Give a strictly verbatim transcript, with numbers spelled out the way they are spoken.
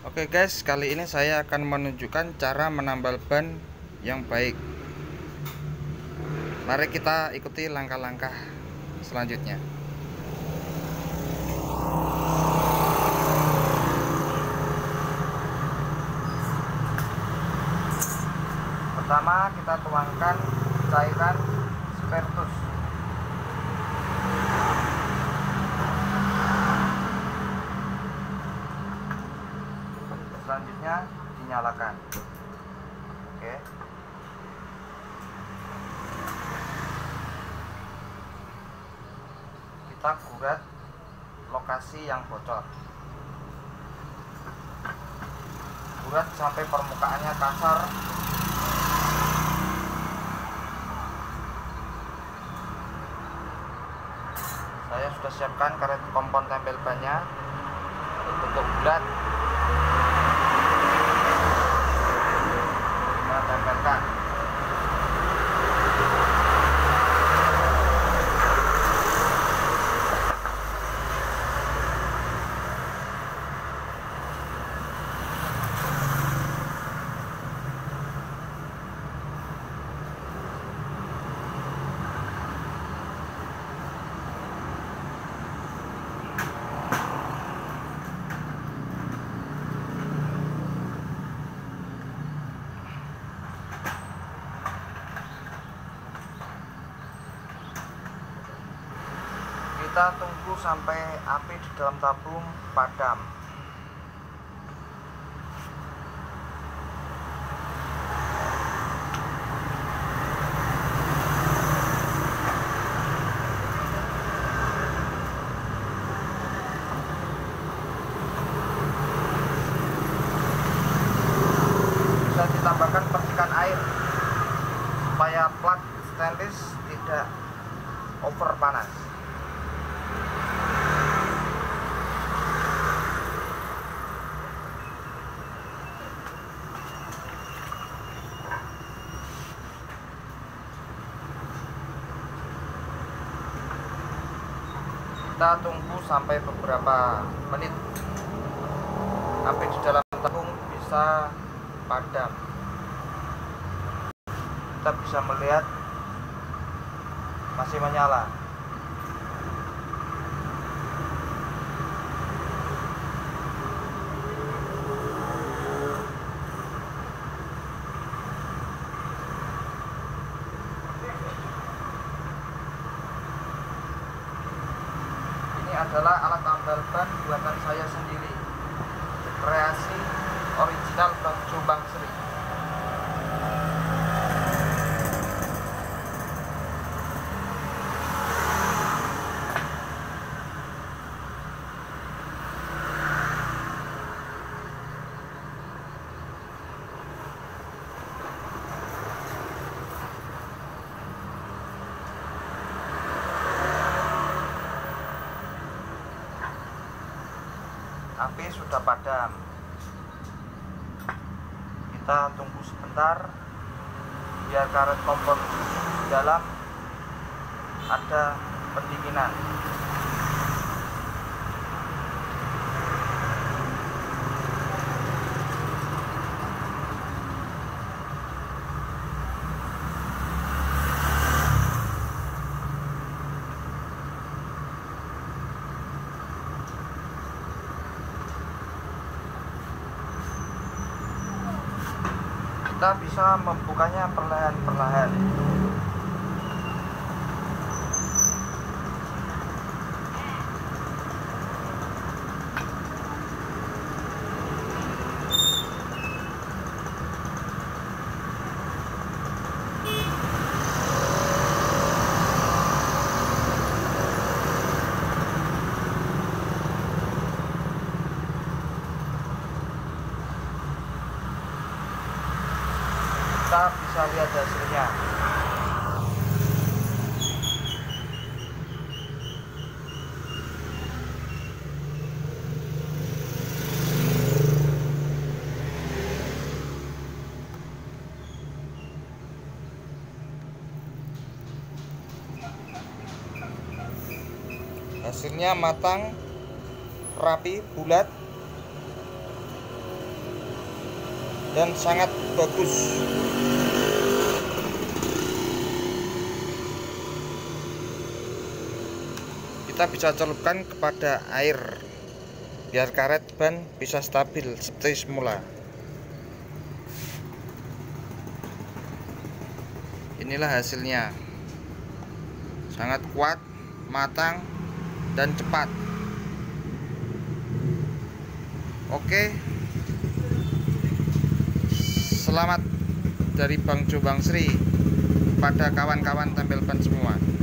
Oke guys, kali ini saya akan menunjukkan cara menambal ban yang baik. Mari kita ikuti langkah-langkah selanjutnya. Pertama, kita tuangkan cairan spiritus. Selanjutnya dinyalakan. Oke. Kita gurat lokasi yang bocor. Gurat sampai permukaannya kasar. Saya sudah siapkan karet kompon tempel bannya berbentuk bulat. Kita tempelkan. Kita tunggu sampai api di dalam tabung padam. Bisa ditambahkan percikan air supaya plat stainless tidak over panas. Kita tunggu sampai beberapa menit api di dalam tabung bisa padam. Kita bisa melihat masih menyala. Adalah alat tambal ban buatan saya sendiri, kreasi original Bang Jombang Sri. Api sudah padam. Kita tunggu sebentar biar karet kompor di dalam ada pendinginan. Kita bisa membukanya perlahan-perlahan. Kita bisa lihat hasilnya. Hasilnya matang, rapi, bulat. dan sangat bagus. Kita bisa celupkan kepada air biar karet ban bisa stabil seperti semula. Inilah hasilnya, sangat kuat, matang, dan cepat. Oke, selamat dari Bang Jo Bang Sri pada kawan-kawan tempel ban semua.